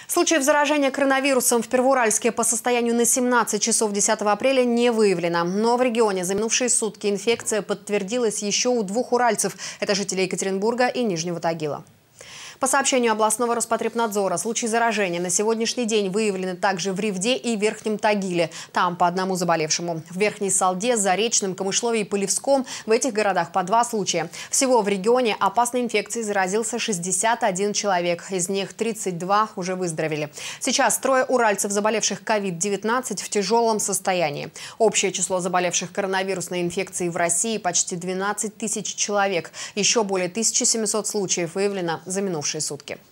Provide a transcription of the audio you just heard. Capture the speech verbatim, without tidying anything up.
Случаев заражения коронавирусом в Первоуральске по состоянию на семнадцать часов десятого апреля не выявлено. Но в регионе за минувшие сутки инфекция подтвердилась еще у двух уральцев. Это жители Екатеринбурга и Нижнего Тагила. По сообщению областного Роспотребнадзора, случаи заражения на сегодняшний день выявлены также в Ревде и Верхнем Тагиле. Там по одному заболевшему. В Верхней Салде, Заречном, Камышлове и Полевском в этих городах по два случая. Всего в регионе опасной инфекцией заразился шестьдесят один человек. Из них тридцать два уже выздоровели. Сейчас трое уральцев, заболевших ковид девятнадцать, в тяжелом состоянии. Общее число заболевших коронавирусной инфекцией в России почти двенадцать тысяч человек. Еще более тысячи семисот случаев выявлено за минувшие сутки.